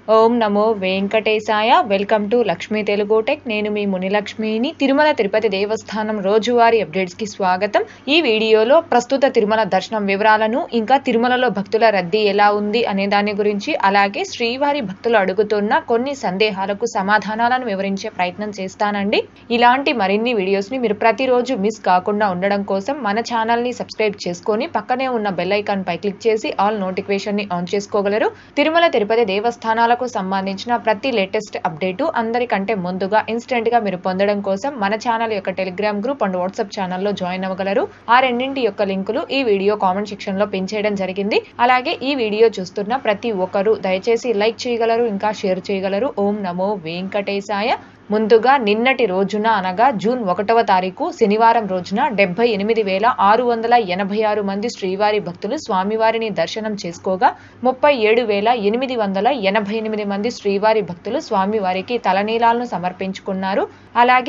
ఓం నమో వెంకటేశాయ. Welcome to Lakshmi Telugu tech. నేను మీ మునిలక్ష్మిని. తిరుమల తిరుపతి దేవస్థానం రోజువారీ అప్డేట్స్ కి స్వాగతం. ఈ వీడియోలో ప్రస్తుత తిరుమల దర్శనం వివరాలను, ఇంకా తిరుమలలో భక్తుల రద్దీ ఎలా ఉంది అనే దాని గురించి, అలాగే శ్రీవారి భక్తులు అడుగుతున్న కొన్ని సందేహాలకు సమాధానాలను వివరించే ప్రయత్నం చేస్తానండి. ఇలాంటి మరిన్ని వీడియోస్ ని మీరు ప్రతిరోజు మిస్ కాకుండా ఉండడం కోసం మన ఛానల్ ని సబ్స్క్రైబ్ చేసుకొని పక్కనే ఉన్న బెల్ ఐకాన్ పై క్లిక్ చేసి ఆల్ నోటిఫికేషన్ ని ఆన్ చేసుకోగలరు. తిరుమల తిరుపతి దేవస్థానాల సంబంధించిన ప్రతి లేటెస్ట్ అప్డేట్ అందరికంటే ముందుగా ఇన్స్టెంట్ గా మీరు పొందడం కోసం మన ఛానల్ యొక్క టెలిగ్రామ్ గ్రూప్ అండ్ వాట్సాప్ ఛానల్లో జాయిన్ అవ్వగలరు. ఆ రెండింటి యొక్క లింకులు ఈ వీడియో కామెంట్ సెక్షన్ లో పిన్ చేయడం జరిగింది. అలాగే ఈ వీడియో చూస్తున్న ప్రతి ఒక్కరూ దయచేసి లైక్ చేయగలరు, ఇంకా షేర్ చేయగలరు. ఓం నమో వెంకటేశాయ. ముందుగా నిన్నటి రోజున అనగా జూన్ 1వ తారీఖు శనివారం రోజున 78,686 మంది శ్రీవారి భక్తులు స్వామివారిని దర్శనం చేసుకోగా 37,888 మంది శ్రీవారి భక్తులు స్వామివారికి తలనీలాలను సమర్పించుకున్నారు. అలాగే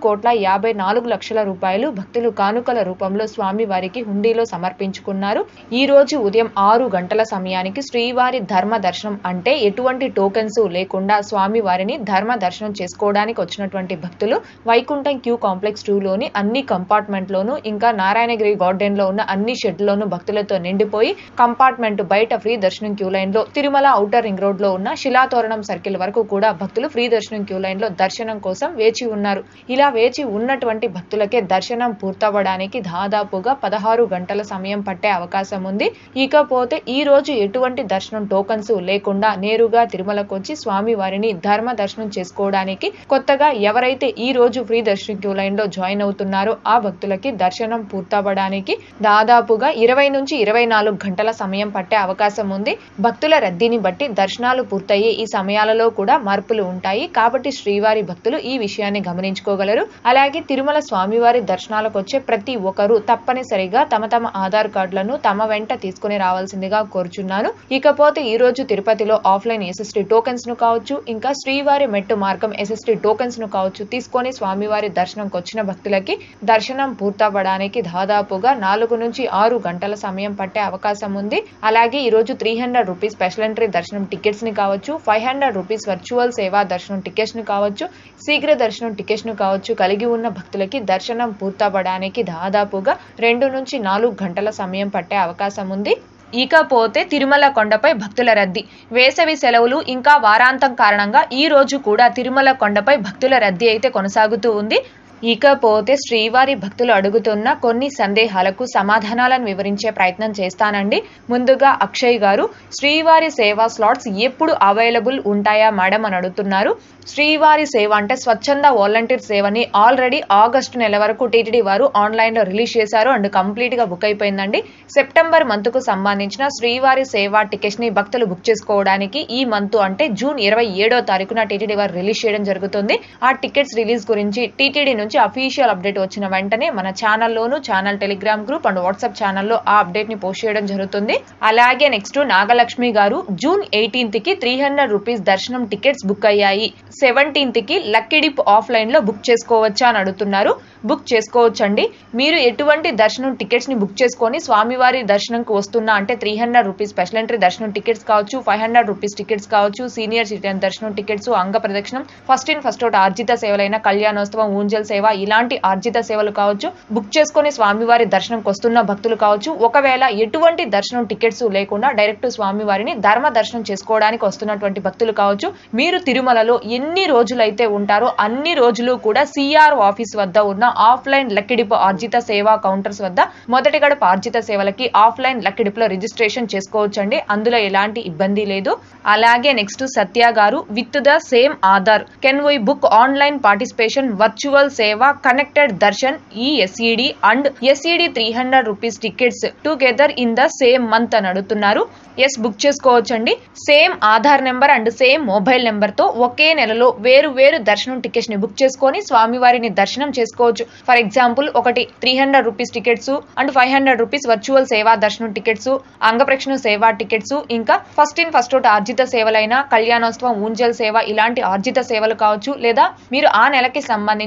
3,54,00,000 రూపాయలు భక్తులు కానుకల రూపంలో స్వామివారికి హుండీలో సమర్పించుకున్నారు. ఈ రోజు ఉదయం 6 గంటల సమయానికి శ్రీవారి ధర్మ దర్శనం అంటే ఎటువంటి టోకెన్స్ లేకుండా స్వామివారిని ధర్మ దర్శనం చేసుకోవడానికి వచ్చినటువంటి భక్తులు వైకుంఠం క్యూ కాంప్లెక్స్ 2 లోని అన్ని కంపార్ట్మెంట్ లోను, ఇంకా నారాయణగిరి గార్డెన్ లో ఉన్న అన్ని షెడ్ లోను భక్తులతో నిండిపోయి కంపార్ట్మెంట్ బయట ఫ్రీ దర్శనం క్యూ లైన్ లో, తిరుమల ఔటర్ రింగ్ రోడ్ లో ఉన్న శిలాతోరణం సర్కిల్ వరకు కూడా భక్తులు ఫ్రీ దర్శనం క్యూ లైన్ లో దర్శనం కోసం వేచి ఉన్నారు. ఇలా వేచి ఉన్నటువంటి భక్తులకే దర్శనం పూర్తవడానికి దాదాపుగా 16 గంటల సమయం పట్టే అవకాశం ఉంది. ఇకపోతే ఈ రోజు ఎటువంటి దర్శనం టోకన్స్ లేకుండా నేరుగా తిరుమలకు వచ్చి స్వామివారిని ధర్మ దర్శనం చేసుకోవడానికి కొత్తగా ఎవరైతే ఈ రోజు ఫ్రీ దర్శనం క్యూ లైన్ లో జాయిన్ అవుతున్నారో ఆ భక్తులకి దర్శనం పూర్తవడానికి దాదాపుగా 20 నుంచి 24 గంటల సమయం పట్టే అవకాశం ఉంది. భక్తుల రద్దీని బట్టి దర్శనాలు పూర్తయ్యే ఈ సమయాలలో కూడా మార్పులు ఉంటాయి. కాబట్టి శ్రీవారి భక్తులు ఈ విషయాన్ని గమనించుకోగలరు. అలాగే తిరుమల స్వామివారి దర్శనాలకు వచ్చే ప్రతి ఒక్కరూ తప్పనిసరిగా తమ ఆధార్ కార్డులను తమ వెంట తీసుకుని రావాల్సిందిగా కోరుచున్నాను. ఇకపోతే ఈ రోజు తిరుపతిలో ఆఫ్లైన్ SST టోకెన్స్ ను కావచ్చు, ఇంకా శ్రీవారి మెట్టు మార్గం SST టోకెన్స్ ను కావచ్చు తీసుకొని స్వామివారి దర్శనంకి వచ్చిన భక్తులకి దర్శనం పూర్తవ్వడానికి దాదాపుగా 4 నుంచి 6 గంటల సమయం పట్టే అవకాశం ఉంది. అలాగే ఈ రోజు 300 రూపీస్ స్పెషల్ ఎంట్రీ దర్శనం టికెట్స్ ని కావచ్చు, 500 రూపీస్ వర్చువల్ సేవా దర్శనం టికెట్స్ ను కావచ్చు, శీఘ్ర దర్శనం టికెట్స్ ను కావచ్చు కలిగి ఉన్న భక్తులకి దర్శనం పూర్తవ్వడానికి దాదాపుగా 2 నుంచి 4 గంటల సమయం పట్టే అవకాశం ఉంది. ఇకపోతే తిరుమల కొండపై భక్తుల రద్దీ, వేసవి సెలవులు ఇంకా వారాంతం కారణంగా ఈ రోజు కూడా తిరుమల కొండపై భక్తుల రద్దీ అయితే కొనసాగుతూ ఉంది. ఇకపోతే శ్రీవారి భక్తులు అడుగుతున్న కొన్ని సందేహాలకు సమాధానాలను వివరించే ప్రయత్నం చేస్తానండి. ముందుగా అక్షయ్ గారు, శ్రీవారి సేవా స్లాట్స్ ఎప్పుడు అవైలబుల్ ఉంటాయా మేడం అని అడుగుతున్నారు. శ్రీవారి సేవ అంటే స్వచ్ఛంద వాలంటీర్ సేవని ఆల్రెడీ ఆగస్టు నెల వరకు టీటీడీ వారు ఆన్లైన్ లో రిలీజ్ చేశారు అండ్ కంప్లీట్ గా బుక్ అయిపోయిందండి. సెప్టెంబర్ మంత్ కు సంబంధించిన శ్రీవారి సేవా టికెట్స్ ని భక్తులు బుక్ చేసుకోవడానికి ఈ మంత్ అంటే జూన్ 27వ తారీఖున టీటీడీ వారు రిలీజ్ చేయడం జరుగుతుంది. ఆ టికెట్స్ రిలీజ్ గురించి టీటీడీ నుంచి అఫీషియల్ అప్డేట్ వచ్చిన వెంటనే మన ఛానల్లోను, channel Telegram group and WhatsApp ఛానల్లో ఆ అప్డేట్ ని పోస్ట్ చేయడం జరుగుతుంది. అలాగే నెక్స్ట్ నాగలక్ష్మి గారు, జూన్ 18th కి 300 రూపీస్ దర్శనం టికెట్స్ బుక్ అయ్యాయి. 17th కి లక్కీ డిప్ ఆఫ్లైన్ లో బుక్ చేసుకోవచ్చా అని అడుగుతున్నారు. బుక్ చేసుకోవచ్చండి. మీరు ఎటువంటి దర్శనం టికెట్స్ ని బుక్ చేసుకొని స్వామివారి దర్శనంకి వస్తున్నా అంటే 300 రూపీస్ స్పెషల్ ఎంట్రీ దర్శనం టికెట్స్ కావచ్చు, 500 రూపీస్ టికెట్స్ కావచ్చు, సీనియర్ సిటిజన్ దర్శనం టికెట్స్, అంగ ప్రదక్షిణం, ఫస్ట్ ఇన్ ఫస్ట్ అవుట్ ఆర్జిత సేవలైన కళ్యాణోత్సవం, ఊంజల్ సేవ ఇలాంటి ఆర్జిత సేవలు కావచ్చు బుక్ చేసుకొని స్వామివారి దర్శనంకి వస్తున్న భక్తులు కావచ్చు. ఒకవేళ ఎటువంటి దర్శనం టికెట్స్ లేకుండా డైరెక్ట్ స్వామివారిని ధర్మ దర్శనం చేసుకోవడానికి వస్తున్నటువంటి భక్తులు కావచ్చు. మీరు తిరుమలలో ఎన్ని రోజులైతే ఉంటారో అన్ని రోజులు కూడా CRO ఆఫీస్ వద్ద ఉన్న ఆఫ్లైన్ లక్కీ డిప్ ఆర్జిత సేవా కౌంటర్స్ వద్ద మొదటి గడప ఆర్జిత సేవలకి ఆఫ్లైన్ లక్కీ డిప్ లో రిజిస్ట్రేషన్ చేసుకోవచ్చండి. అందులో ఎలాంటి ఇబ్బంది లేదు. అలాగే next Satya garu, with the same Aadhaar can we book online participation virtual సేవ connected darshan SED and SED 300 rupees tickets together in the same month అని అడుగుతున్నారు. ఎస్, బుక్ చేసుకోవచ్చండి. Same Aadhaar number and same mobile number తో ఒకే నెలలో వేరు దర్శనం టికెట్స్ ని బుక్ చేసుకొని స్వామివారిని దర్శనం చేసుకోవచ్చు. ఫర్ ఎగ్జాంపుల్ ఒకటి 300 rupees tickets and 500 rupees virtual సేవా దర్శనం టికెట్స్, అంగప్రక్షణ సేవా టికెట్స్, ఇంకా ఫస్ట్ ఇన్ ఫస్ట్ అవుట్ ఆర్జిత సేవలైన కళ్యాణోత్సవం, ఊంజల్ సేవ ఇలాంటి ఆర్జిత సేవలు కావచ్చు. లేదా మీరు ఆ నెలకి సంబంధించి మొదటి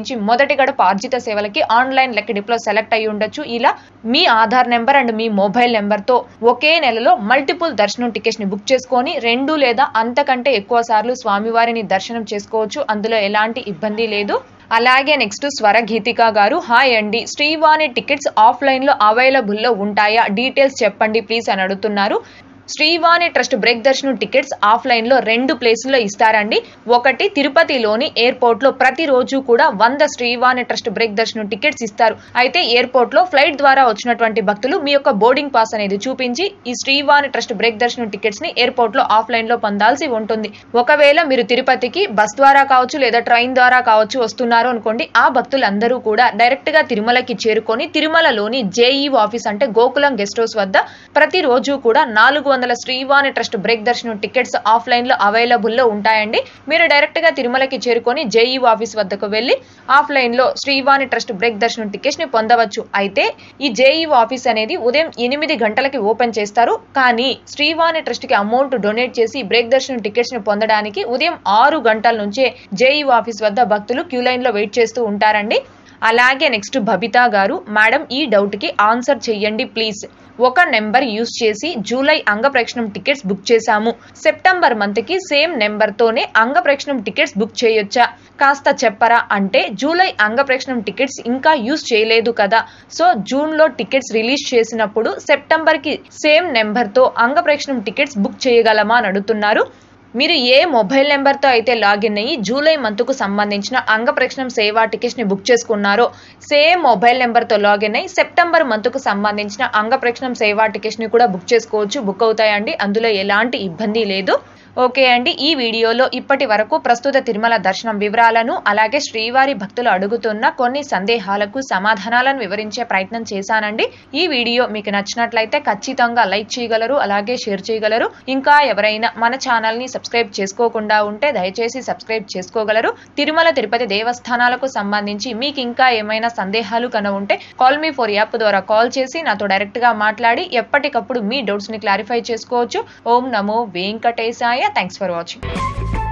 మొదటి గడప ఆర్జిత సేవలకి ఆన్లైన్ లక్కీ డిప్లో సెలెక్ట్ అయి ఉండొచ్చు. ఇలా మీ ఆధార్ నెంబర్ అండ్ మీ మొబైల్ నెంబర్ తో ఒకే నెలలో మల్టిపుల్ దర్శనం టికెట్స్ ని బుక్ చేసుకొని 2 లేదా అంతకంటే ఎక్కువ సార్లు స్వామివారిని దర్శనం చేసుకోవచ్చు. అందులో ఎలాంటి ఇబ్బంది లేదు. అలాగే నెక్స్ట్ స్వరగీతిక గారు, హాయ్ అండి, శ్రీవాణి టికెట్స్ ఆఫ్లైన్ లో అవైలబుల్ లో ఉంటాయా, డీటెయిల్స్ చెప్పండి ప్లీజ్ అని అడుగుతున్నారు. శ్రీవాణి ట్రస్ట్ బ్రేక్ దర్శనం టికెట్స్ ఆఫ్లైన్ లో 2 ప్లేసుల్లో ఇస్తారండి. ఒకటి తిరుపతిలోని ఎయిర్పోర్ట్ లో ప్రతిరోజు కూడా 100 శ్రీవాణి ట్రస్ట్ బ్రేక్ దర్శనం టికెట్స్ ఇస్తారు. అయితే ఎయిర్పోర్ట్ లో ఫ్లైట్ ద్వారా వచ్చినటువంటి భక్తులు మీ యొక్క బోర్డింగ్ పాస్ అనేది చూపించి ఈ శ్రీవాణి ట్రస్ట్ బ్రేక్ దర్శనం టికెట్స్ ని ఎయిర్పోర్ట్ లో ఆఫ్లైన్ లో పొందాల్సి ఉంటుంది. ఒకవేళ మీరు తిరుపతికి బస్ ద్వారా కావచ్చు లేదా ట్రైన్ ద్వారా కావచ్చు వస్తున్నారు అనుకోండి, ఆ భక్తులందరూ కూడా డైరెక్ట్ గా తిరుమలకి చేరుకొని తిరుమలలోని జేఈఓ ఆఫీస్ అంటే గోకులం గెస్ట్ హౌస్ వద్ద ప్రతిరోజు కూడా 400 శ్రీవాణి ట్రస్ట్ బ్రేక్ దర్శనం టికెట్స్ ఆఫ్లైన్ లో అవైలబుల్ లో ఉంటాయండి. మీరు డైరెక్ట్ గా తిరుమలకి చేరుకొని జేఈఓ ఆఫీస్ వద్దకు వెళ్లి ఆఫ్లైన్ లో శ్రీవాణి ట్రస్ట్ బ్రేక్ దర్శనం టికెట్స్ ని పొందవచ్చు. అయితే ఈ జేఈఓ ఆఫీస్ అనేది ఉదయం 8 గంటలకి ఓపెన్ చేస్తారు. కానీ శ్రీవాణి ట్రస్ట్ కి అమౌంట్ డొనేట్ చేసి బ్రేక్ దర్శనం టికెట్స్ ని పొందడానికి ఉదయం 6 గంటల నుంచే జేఈఓ ఆఫీస్ వద్ద భక్తులు క్యూ లైన్ లో వెయిట్ చేస్తూ ఉంటారండి. అలాగే నెక్స్ట్ బబితా గారు, మేడం ఈ డౌట్ కి ఆన్సర్ చెయ్యండి ప్లీజ్. ఒక నెంబర్ యూజ్ చేసి జూలై అంగప్రక్షణం టికెట్స్ బుక్ చేశాము. సెప్టెంబర్ మంత్ కి సేమ్ నెంబర్ తోనే అంగప్రక్షణం టికెట్స్ బుక్ చేయొచ్చా, కాస్త చెప్పరా అంటే జూలై అంగప్రక్షణం టికెట్స్ ఇంకా యూజ్ చేయలేదు కదా, సో జూన్ లో టికెట్స్ రిలీజ్ చేసినప్పుడు సెప్టెంబర్ కి సేమ్ నెంబర్ తో అంగప్రక్షణం టికెట్స్ బుక్ చేయగలమా అని అడుగుతున్నారు. మీరు ఏ మొబైల్ నెంబర్ తో అయితే లాగిన్ అయ్యి జూలై మంత్ కు సంబంధించిన అంగప్రక్షణం సేవా టికెట్స్ ని బుక్ చేసుకున్నారో సేమ్ మొబైల్ నెంబర్ తో లాగిన్ అయ్యి సెప్టెంబర్ మంత్ కు సంబంధించిన అంగప్రక్షణం సేవా టికెట్స్ ని కూడా బుక్ చేసుకోవచ్చు. బుక్ అవుతాయండి, అందులో ఎలాంటి ఇబ్బంది లేదు. ఓకే అండి, ఈ వీడియోలో ఇప్పటి వరకు ప్రస్తుత తిరుమల దర్శనం వివరాలను అలాగే శ్రీవారి భక్తులు అడుగుతున్న కొన్ని సందేహాలకు సమాధానాలను వివరించే ప్రయత్నం చేశానండి. ఈ వీడియో మీకు నచ్చినట్లయితే ఖచ్చితంగా లైక్ చేయగలరు, అలాగే షేర్ చేయగలరు. ఇంకా ఎవరైనా మన ఛానల్ ని సబ్స్క్రైబ్ చేసుకోకుండా ఉంటే దయచేసి సబ్స్క్రైబ్ చేసుకోగలరు. తిరుమల తిరుపతి దేవస్థానాలకు సంబంధించి మీకు ఇంకా ఏమైనా సందేహాలు కనుక ఉంటే కాల్ మీ ఫర్ యాప్ ద్వారా కాల్ చేసి నాతో డైరెక్ట్ గా మాట్లాడి ఎప్పటికప్పుడు మీ డౌట్స్ ని క్లారిఫై చేసుకోవచ్చు. ఓం నమో వెంకటేశాయ. Thanks for watching.